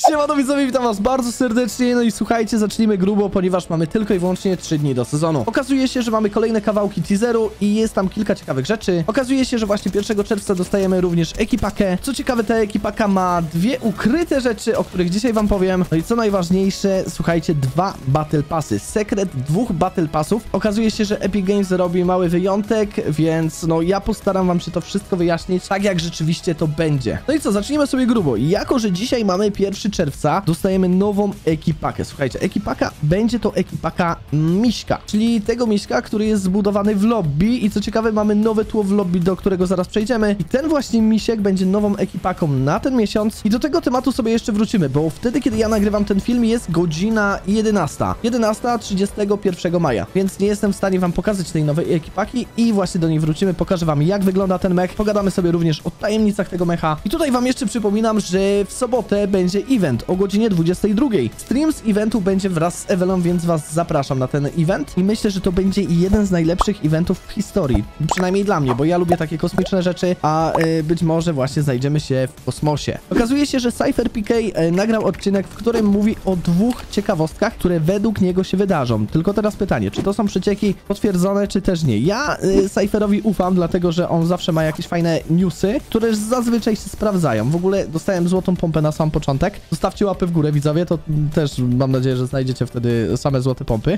Siemano widzowie, witam was bardzo serdecznie. No i słuchajcie, zacznijmy grubo, ponieważ mamy tylko i wyłącznie 3 dni do sezonu. Okazuje się, że mamy kolejne kawałki teaseru i jest tam kilka ciekawych rzeczy. Okazuje się, że właśnie 1 czerwca dostajemy również ekipakę. Co ciekawe, ta ekipaka ma dwie ukryte rzeczy, o których dzisiaj wam powiem. No i co najważniejsze, słuchajcie, 2 Battle Passy. Sekret 2 Battle Passów. Okazuje się, że Epic Games robi mały wyjątek, więc no ja postaram wam się to wszystko wyjaśnić, tak jak rzeczywiście to będzie. No i co, zacznijmy sobie grubo. Jako że dzisiaj mamy 1 czerwca, dostajemy nową ekipakę. Słuchajcie, ekipaka będzie to ekipaka Miśka, czyli tego Miśka, który jest zbudowany w lobby i co ciekawe mamy nowe tło w lobby, do którego zaraz przejdziemy i ten właśnie Misiek będzie nową ekipaką na ten miesiąc i do tego tematu sobie jeszcze wrócimy, bo wtedy, kiedy ja nagrywam ten film jest godzina 11. 31 maja, więc nie jestem w stanie wam pokazać tej nowej ekipaki i właśnie do niej wrócimy, pokażę wam jak wygląda ten mech, pogadamy sobie również o tajemnicach tego mecha i tutaj wam jeszcze przypominam, że w sobotę będzie event o godzinie 22. Stream z eventu będzie wraz z Ewelą, więc was zapraszam na ten event i myślę, że to będzie jeden z najlepszych eventów w historii. Przynajmniej dla mnie, bo ja lubię takie kosmiczne rzeczy, a być może właśnie znajdziemy się w kosmosie. Okazuje się, że CypherPK nagrał odcinek, w którym mówi o 2 ciekawostkach, które według niego się wydarzą. Tylko teraz pytanie, czy to są przecieki potwierdzone, czy też nie? Ja Cypherowi ufam, dlatego że on zawsze ma jakieś fajne newsy, które zazwyczaj się sprawdzają. W ogóle dostałem złotą pompę na sam początek. Zostawcie łapy w górę, widzowie, to też mam nadzieję, że znajdziecie wtedy same złote pompy.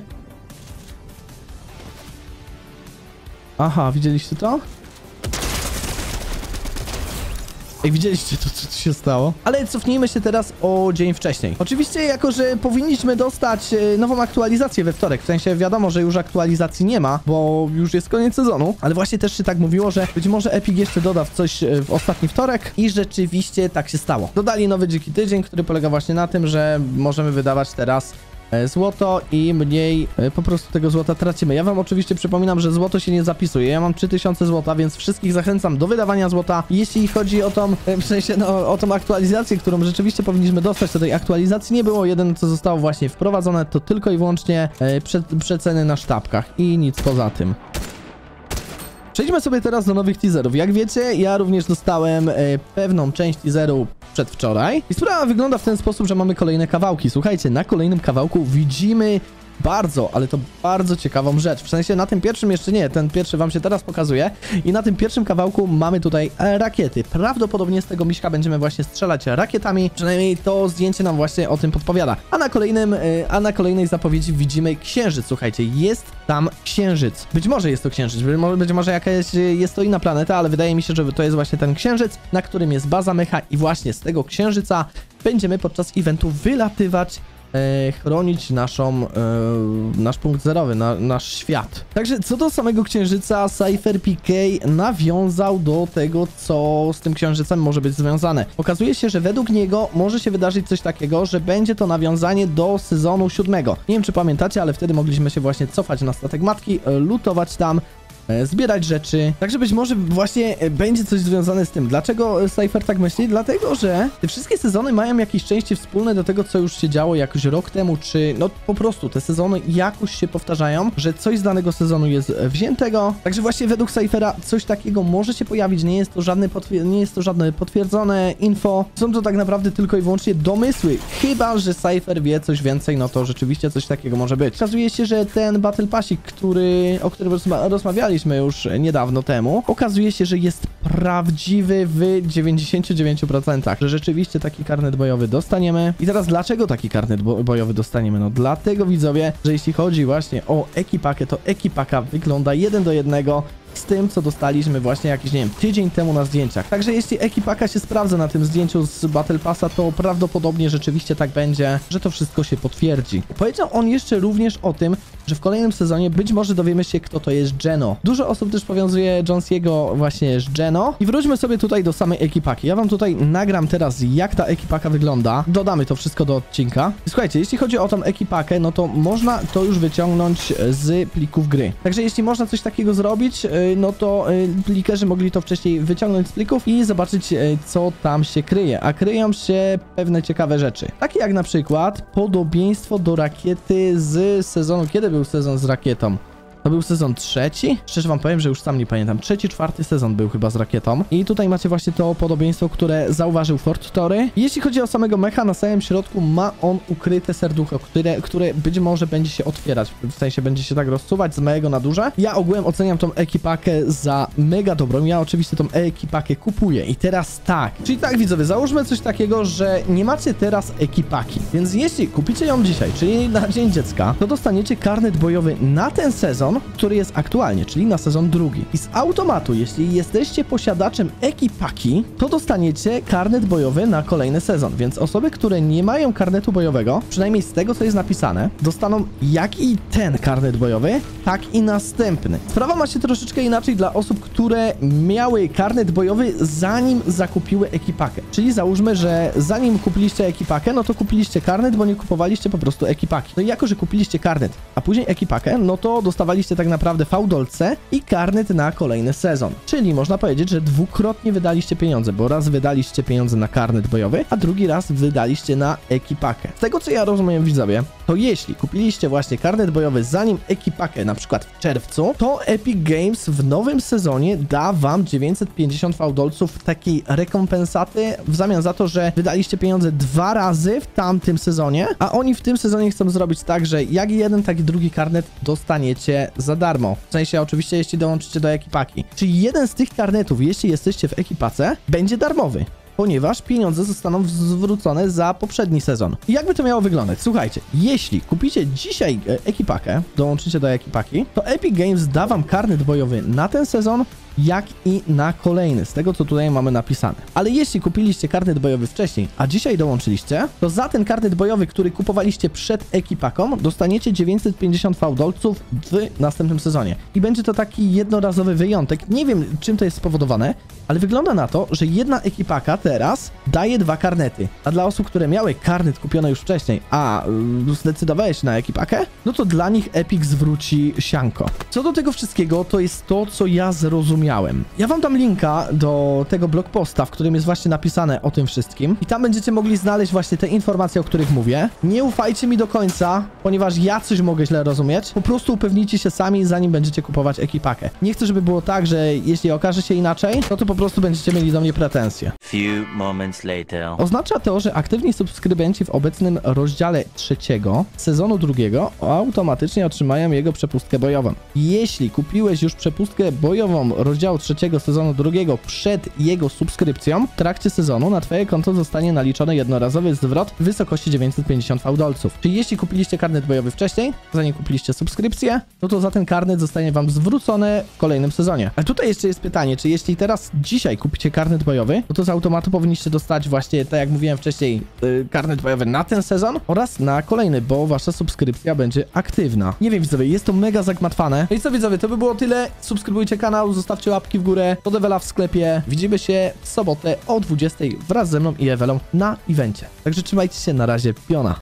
Aha, widzieliście to? Ej, widzieliście to, co tu się stało? Ale cofnijmy się teraz o dzień wcześniej. Oczywiście, jako że powinniśmy dostać nową aktualizację we wtorek, w sensie wiadomo, że już aktualizacji nie ma, bo już jest koniec sezonu, ale właśnie też się tak mówiło, że być może Epic jeszcze doda coś w ostatni wtorek i rzeczywiście tak się stało. Dodali nowy dziki tydzień, który polega właśnie na tym, że możemy wydawać teraz złoto i mniej po prostu tego złota tracimy. Ja wam oczywiście przypominam, że złoto się nie zapisuje. Ja mam 3000 złota, więc wszystkich zachęcam do wydawania złota. Jeśli chodzi o tą, w sensie no, o tą aktualizację, którą rzeczywiście powinniśmy dostać, to tej aktualizacji nie było. Jedyne, co zostało właśnie wprowadzone, to tylko i wyłącznie przeceny na sztabkach i nic poza tym. Przejdźmy sobie teraz do nowych teaserów. Jak wiecie, ja również dostałem pewną część teaseru przedwczoraj. I sprawa wygląda w ten sposób, że mamy kolejne kawałki. Słuchajcie, na kolejnym kawałku widzimy bardzo, ale to bardzo ciekawą rzecz. W sensie na tym pierwszym jeszcze nie, ten pierwszy wam się teraz pokazuje. I na tym pierwszym kawałku mamy tutaj rakiety. Prawdopodobnie z tego Miśka będziemy właśnie strzelać rakietami. Przynajmniej to zdjęcie nam właśnie o tym podpowiada. A na kolejnej zapowiedzi widzimy księżyc. Słuchajcie, jest tam księżyc. Być może jest to księżyc, być może jakaś jest to inna planeta, ale wydaje mi się, że to jest właśnie ten księżyc, na którym jest baza mecha i właśnie z tego księżyca będziemy podczas eventu wylatywać, chronić nasz punkt zerowy, nasz świat. Także co do samego księżyca, CypherPK nawiązał do tego, co z tym księżycem może być związane. Okazuje się, że według niego może się wydarzyć coś takiego, że będzie to nawiązanie do sezonu 7. Nie wiem, czy pamiętacie, ale wtedy mogliśmy się właśnie cofać na statek matki, lutować tam, zbierać rzeczy. Także być może właśnie będzie coś związane z tym. Dlaczego Cypher tak myśli? Dlatego, że te wszystkie sezony mają jakieś części wspólne do tego, co już się działo jakoś rok temu, czy no po prostu te sezony jakoś się powtarzają, że coś z danego sezonu jest wziętego. Także właśnie według Cyphera coś takiego może się pojawić. Nie jest to żadne potwierdzone info. Są to tak naprawdę tylko i wyłącznie domysły. Chyba że Cypher wie coś więcej, no to rzeczywiście coś takiego może być. Okazuje się, że ten Battle Passik, o którym rozmawialiśmy już niedawno temu, okazuje się, że jest prawdziwy w 99%, że rzeczywiście taki karnet bojowy dostaniemy. I teraz dlaczego taki karnet bojowy dostaniemy? No dlatego, widzowie, że jeśli chodzi właśnie o ekipakę, to ekipaka wygląda 1 do 1 z tym, co dostaliśmy właśnie jakiś, nie wiem, tydzień temu na zdjęciach. Także jeśli ekipaka się sprawdza na tym zdjęciu z Battle Passa, to prawdopodobnie rzeczywiście tak będzie, że to wszystko się potwierdzi. Powiedział on jeszcze również o tym, że w kolejnym sezonie być może dowiemy się, kto to jest Geno. Dużo osób też powiązuje Jonesiego właśnie z Geno. I wróćmy sobie tutaj do samej ekipaki. Ja wam tutaj nagram teraz, jak ta ekipaka wygląda. Dodamy to wszystko do odcinka. I słuchajcie, jeśli chodzi o tą ekipakę, no to można to już wyciągnąć z plików gry. Także jeśli można coś takiego zrobić, no to plikerzy mogli to wcześniej wyciągnąć z plików i zobaczyć, co tam się kryje. A kryją się pewne ciekawe rzeczy. Takie jak na przykład podobieństwo do rakiety z sezonu. Kiedy był sezon z rakietą? To był sezon trzeci. Szczerze wam powiem, że już sam nie pamiętam. Trzeci, czwarty sezon był chyba z rakietą. I tutaj macie właśnie to podobieństwo, które zauważył Fort Tory. Jeśli chodzi o samego mecha, na samym środku ma on ukryte serducho, które być może będzie się otwierać. W sensie będzie się tak rozsuwać z małego na duże. Ja ogółem oceniam tą ekipakę za mega dobrą. Ja oczywiście tą ekipakę kupuję. I teraz tak. Czyli tak, widzowie, załóżmy coś takiego, że nie macie teraz ekipaki. Więc jeśli kupicie ją dzisiaj, czyli na Dzień Dziecka, to dostaniecie karnet bojowy na ten sezon, który jest aktualnie, czyli na sezon drugi. I z automatu, jeśli jesteście posiadaczem ekipaki, to dostaniecie karnet bojowy na kolejny sezon. Więc osoby, które nie mają karnetu bojowego, przynajmniej z tego, co jest napisane, dostaną jak i ten karnet bojowy, tak i następny. Sprawa ma się troszeczkę inaczej dla osób, które miały karnet bojowy, zanim zakupiły ekipakę. Czyli załóżmy, że zanim kupiliście ekipakę, no to kupiliście karnet, bo nie kupowaliście po prostu ekipaki. No i jako, że kupiliście karnet, a później ekipakę, no to dostawaliście tak naprawdę fałdolce i karnet na kolejny sezon. Czyli można powiedzieć, że dwukrotnie wydaliście pieniądze, bo raz wydaliście pieniądze na karnet bojowy, a drugi raz wydaliście na ekipakę. Z tego, co ja rozumiem, widzowie, to jeśli kupiliście właśnie karnet bojowy zanim ekipakę, na przykład w czerwcu, to Epic Games w nowym sezonie da wam 950 fałdolców takiej rekompensaty w zamian za to, że wydaliście pieniądze 2 razy w tamtym sezonie, a oni w tym sezonie chcą zrobić tak, że jak jeden, tak i drugi karnet dostaniecie za darmo. W sensie oczywiście, jeśli dołączycie do ekipaki. Czyli jeden z tych karnetów, jeśli jesteście w ekipace, będzie darmowy, ponieważ pieniądze zostaną zwrócone za poprzedni sezon. I jakby to miało wyglądać? Słuchajcie, jeśli kupicie dzisiaj ekipakę, dołączycie do ekipaki, to Epic Games da wam karnet bojowy na ten sezon, jak i na kolejny, z tego co tutaj mamy napisane. Ale jeśli kupiliście karnet bojowy wcześniej, a dzisiaj dołączyliście, to za ten karnet bojowy, który kupowaliście przed ekipaką, dostaniecie 950 fałdolców w następnym sezonie. I będzie to taki jednorazowy wyjątek. Nie wiem, czym to jest spowodowane, ale wygląda na to, że jedna ekipaka teraz daje 2 karnety. A dla osób, które miały karnet kupiony już wcześniej, a zdecydowałeś na ekipakę, no to dla nich Epic zwróci sianko. Co do tego wszystkiego, to jest to, co ja zrozumiałem. Ja wam dam linka do tego blogposta, w którym jest właśnie napisane o tym wszystkim i tam będziecie mogli znaleźć właśnie te informacje, o których mówię. Nie ufajcie mi do końca, ponieważ ja coś mogę źle rozumieć. Po prostu upewnijcie się sami, zanim będziecie kupować ekipakę. Nie chcę, żeby było tak, że jeśli okaże się inaczej, no to po prostu będziecie mieli do mnie pretensje. Few moments later. Oznacza to, że aktywni subskrybenci w obecnym rozdziale 3 sezonu 2 automatycznie otrzymają jego przepustkę bojową. Jeśli kupiłeś już przepustkę bojową rozdziału 3 sezonu 2 przed jego subskrypcją, w trakcie sezonu na twoje konto zostanie naliczony jednorazowy zwrot w wysokości 950 fałdolców. Czyli jeśli kupiliście karnet bojowy wcześniej, zanim kupiliście subskrypcję, no to za ten karnet zostanie wam zwrócony w kolejnym sezonie. A tutaj jeszcze jest pytanie, czy jeśli teraz dzisiaj kupicie karnet bojowy, no to z automatu powinniście dostać właśnie, tak jak mówiłem wcześniej, karnet bojowy na ten sezon oraz na kolejny, bo wasza subskrypcja będzie aktywna. Nie wiem, widzowie, jest to mega zagmatwane. No i co, widzowie, to by było tyle. Subskrybujcie kanał, zostawcie łapki w górę, do Devela w sklepie. Widzimy się w sobotę o 20 wraz ze mną i Ewelą na evencie. Także trzymajcie się, na razie, piona.